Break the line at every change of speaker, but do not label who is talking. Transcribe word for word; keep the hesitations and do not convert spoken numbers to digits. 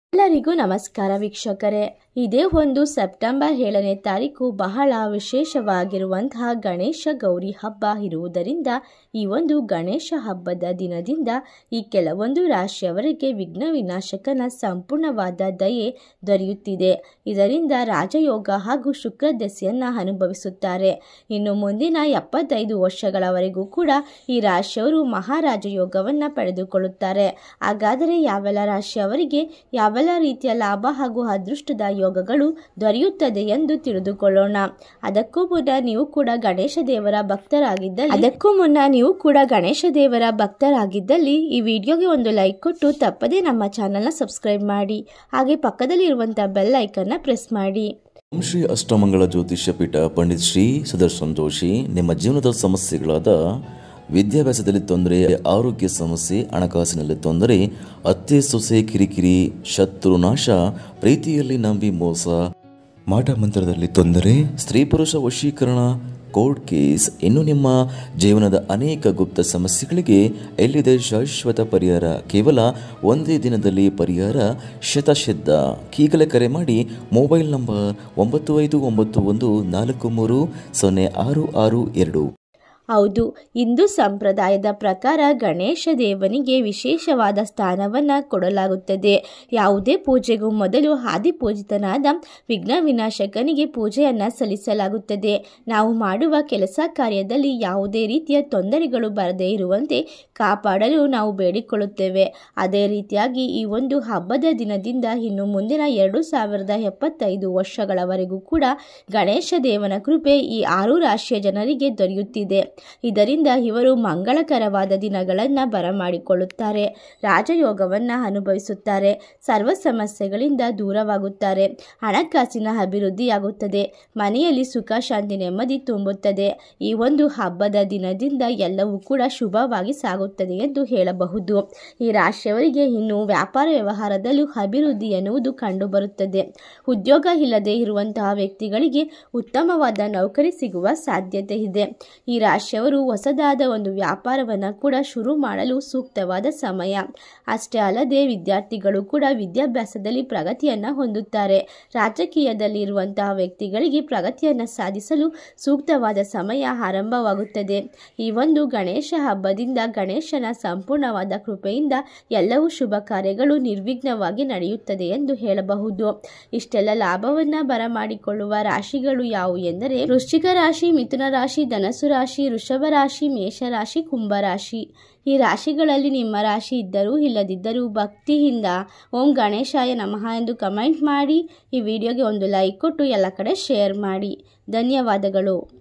ಎಲ್ಲರಿಗೂ ನಮಸ್ಕಾರ ವೀಕ್ಷಕರೇ. ಇದೇ ಒಂದು ಸೆಪ್ಟೆಂಬರ್ ಏಳನೇ ತಾರೀಕು ಬಹಳ ವಿಶೇಷವಾಗಿರುವಂತಹ ಗಣೇಶ ಗೌರಿ ಹಬ್ಬ ಇರುವುದರಿಂದ ಈ ಒಂದು ಗಣೇಶ ಹಬ್ಬದ ದಿನದಿಂದ ಈ ಕೆಲವೊಂದು ರಾಶಿಯವರಿಗೆ ವಿಘ್ನ ವಿನಾಶಕನ ಸಂಪೂರ್ಣವಾದ ದಯೆ ದೊರೆಯುತ್ತಿದೆ. ಇದರಿಂದ ರಾಜಯೋಗ ಹಾಗೂ ಶುಕ್ರ ದಶೆಯನ್ನು ಅನುಭವಿಸುತ್ತಾರೆ. ಇನ್ನು ಮುಂದಿನ ಎಪ್ಪತ್ತೈದು ವರ್ಷಗಳವರೆಗೂ ಕೂಡ ಈ ರಾಶಿಯವರು ಮಹಾರಾಜ ಯೋಗವನ್ನು ಪಡೆದುಕೊಳ್ಳುತ್ತಾರೆ. ಹಾಗಾದರೆ ಯಾವೆಲ್ಲ ರಾಶಿಯವರಿಗೆ ಯಾವೆಲ್ಲ ರೀತಿಯ ಲಾಭ ಹಾಗೂ ಅದೃಷ್ಟದ ಯೋಗಗಳು ದೊರೆಯುತ್ತದೆ ಎಂದು ತಿಳಿದುಕೊಳ್ಳೋಣ. ಅದಕ್ಕೂ ಮುನ್ನ ನೀವು ಕೂಡ ಗಣೇಶ ದೇವರ ಭಕ್ತರಾಗಿದ್ದಲ್ಲಿ ಅದಕ್ಕೂ ಮುನ್ನ ನೀವು ಕೂಡ ಗಣೇಶ ದೇವರ ಭಕ್ತರಾಗಿದ್ದಲ್ಲಿ ಈ ವಿಡಿಯೋಗೆ ಒಂದು ಲೈಕ್ ಕೊಟ್ಟು ತಪ್ಪದೇ ನಮ್ಮ ಚಾನೆಲ್ನ ಸಬ್ಸ್ಕ್ರೈಬ್ ಮಾಡಿ. ಹಾಗೆ ಪಕ್ಕದಲ್ಲಿ ಇರುವಂತಹ ಬೆಲ್ ಐಕನ್ನ ಪ್ರೆಸ್ ಮಾಡಿ.
ಓಂ ಶ್ರೀ ಅಷ್ಟಮಂಗಳ ಜ್ಯೋತಿಷ್ಯ ಪೀಠ ಪಂಡಿತ್ ಶ್ರೀ ಸುದರ್ಶನ್ ಜೋಶಿ. ನಿಮ್ಮ ಜೀವನದ ಸಮಸ್ಯೆಗಳಾದ ವಿದ್ಯಾಭ್ಯಾಸದಲ್ಲಿ ತೊಂದರೆ, ಆರೋಗ್ಯ ಸಮಸ್ಯೆ, ಹಣಕಾಸಿನಲ್ಲಿ ತೊಂದರೆ, ಅತ್ತೆ ಸೊಸೆ ಕಿರಿಕಿರಿ, ಶತ್ರುನಾಶ, ಪ್ರೀತಿಯಲ್ಲಿ ನಂಬಿ ಮೋಸ, ಮಾಟ ಮಂತ್ರದಲ್ಲಿ ತೊಂದರೆ, ಸ್ತ್ರೀ ಪುರುಷ ವಶೀಕರಣ, ಕೋರ್ಟ್ ಕೇಸ್, ಇನ್ನು ನಿಮ್ಮ ಜೀವನದ ಅನೇಕ ಗುಪ್ತ ಸಮಸ್ಯೆಗಳಿಗೆ ಎಲ್ಲಿದೆ ಶಾಶ್ವತ ಪರಿಹಾರ? ಕೇವಲ ಒಂದೇ ದಿನದಲ್ಲಿ ಪರಿಹಾರ ಶತಸಿದ್ಧ. ಈಗಲೇ ಕರೆ ಮಾಡಿ ಮೊಬೈಲ್ ನಂಬರ್ ಒಂಬತ್ತು ಐದು ಒಂಬತ್ತು ಒಂದು ನಾಲ್ಕು ಮೂರು ಸೊನ್ನೆ ಆರು ಆರು ಎರಡು.
ಹೌದು, ಹಿಂದೂ ಸಂಪ್ರದಾಯದ ಪ್ರಕಾರ ಗಣೇಶ ದೇವನಿಗೆ ವಿಶೇಷವಾದ ಸ್ಥಾನವನ್ನು ಕೊಡಲಾಗುತ್ತದೆ. ಯಾವುದೇ ಪೂಜೆಗೂ ಮೊದಲು ಆದಿಪೂಜಿತನಾದ ವಿಘ್ನ ವಿನಾಶಕನಿಗೆ ಪೂಜೆಯನ್ನು ಸಲ್ಲಿಸಲಾಗುತ್ತದೆ. ನಾವು ಮಾಡುವ ಕೆಲಸ ಕಾರ್ಯದಲ್ಲಿ ಯಾವುದೇ ರೀತಿಯ ತೊಂದರೆಗಳು ಬರದೇ ಇರುವಂತೆ ಕಾಪಾಡಲು ನಾವು ಬೇಡಿಕೊಳ್ಳುತ್ತೇವೆ. ಅದೇ ರೀತಿಯಾಗಿ ಈ ಒಂದು ಹಬ್ಬದ ದಿನದಿಂದ ಇನ್ನು ಮುಂದಿನ ಎರಡು ಸಾವಿರದ ಎಪ್ಪತ್ತೈದು ವರ್ಷಗಳವರೆಗೂ ಕೂಡ ಗಣೇಶ ದೇವನ ಕೃಪೆ ಈ ಆರು ರಾಶಿಯ ಜನರಿಗೆ ದೊರೆಯುತ್ತಿದೆ. ಇದರಿಂದ ಇವರು ಮಂಗಳಕರವಾದ ದಿನಗಳನ್ನು ಬರಮಾಡಿಕೊಳ್ಳುತ್ತಾರೆ, ರಾಜಯೋಗವನ್ನು ಅನುಭವಿಸುತ್ತಾರೆ, ಸರ್ವ ಸಮಸ್ಯೆಗಳಿಂದ ದೂರವಾಗುತ್ತಾರೆ, ಹಣಕಾಸಿನ ಅಭಿವೃದ್ಧಿಯಾಗುತ್ತದೆ, ಮನೆಯಲ್ಲಿ ಸುಖ ಶಾಂತಿ ನೆಮ್ಮದಿ ತುಂಬುತ್ತದೆ. ಈ ಒಂದು ಹಬ್ಬದ ದಿನದಿಂದ ಎಲ್ಲವೂ ಕೂಡ ಶುಭವಾಗಿ ಸಾಗುತ್ತದೆ ಎಂದು ಹೇಳಬಹುದು. ಈ ರಾಶಿಯವರಿಗೆ ಇನ್ನು ವ್ಯಾಪಾರ ವ್ಯವಹಾರದಲ್ಲೂ ಅಭಿವೃದ್ಧಿ ಎನ್ನುವುದು ಕಂಡುಬರುತ್ತದೆ. ಉದ್ಯೋಗ ಇಲ್ಲದೆ ಇರುವಂತಹ ವ್ಯಕ್ತಿಗಳಿಗೆ ಉತ್ತಮವಾದ ನೌಕರಿ ಸಿಗುವ ಸಾಧ್ಯತೆ ಇದೆ. ಈ ರಾಶಿ ಅವರು ಹೊಸದಾದ ಒಂದು ವ್ಯಾಪಾರವನ್ನು ಕೂಡ ಶುರು ಮಾಡಲು ಸೂಕ್ತವಾದ ಸಮಯ. ಅಷ್ಟೇ ಅಲ್ಲದೆ ವಿದ್ಯಾರ್ಥಿಗಳು ಕೂಡ ವಿದ್ಯಾಭ್ಯಾಸದಲ್ಲಿ ಪ್ರಗತಿಯನ್ನು ಹೊಂದುತ್ತಾರೆ. ರಾಜಕೀಯದಲ್ಲಿ ಇರುವಂತಹ ವ್ಯಕ್ತಿಗಳಿಗೆ ಪ್ರಗತಿಯನ್ನು ಸಾಧಿಸಲು ಸೂಕ್ತವಾದ ಸಮಯ ಆರಂಭವಾಗುತ್ತದೆ. ಈ ಒಂದು ಗಣೇಶ ಹಬ್ಬದಿಂದ ಗಣೇಶನ ಸಂಪೂರ್ಣವಾದ ಕೃಪೆಯಿಂದ ಎಲ್ಲವೂ ಶುಭ ಕಾರ್ಯಗಳು ನಿರ್ವಿಘ್ನವಾಗಿ ನಡೆಯುತ್ತದೆ ಎಂದು ಹೇಳಬಹುದು. ಇಷ್ಟೆಲ್ಲ ಲಾಭವನ್ನು ಬರಮಾಡಿಕೊಳ್ಳುವ ರಾಶಿಗಳು ಯಾವುವು ಎಂದರೆ ವೃಶ್ಚಿಕ ರಾಶಿ, ಮಿಥುನ ರಾಶಿ, ಧನಸ್ಸು ರಾಶಿ, ವೃಷಭ ರಾಶಿ, ಮೇಷರಾಶಿ, ಕುಂಭರಾಶಿ. ಈ ರಾಶಿಗಳಲ್ಲಿ ನಿಮ್ಮ ರಾಶಿ ಇದ್ದರೂ ಇಲ್ಲದಿದ್ದರೂ ಭಕ್ತಿಯಿಂದ ಓಂ ಗಣೇಶಾಯ ನಮಃ ಎಂದು ಕಮೆಂಟ್ ಮಾಡಿ. ಈ ವಿಡಿಯೋಗೆ ಒಂದು ಲೈಕ್ ಕೊಟ್ಟು ಎಲ್ಲ ಕಡೆ ಶೇರ್ ಮಾಡಿ. ಧನ್ಯವಾದಗಳು.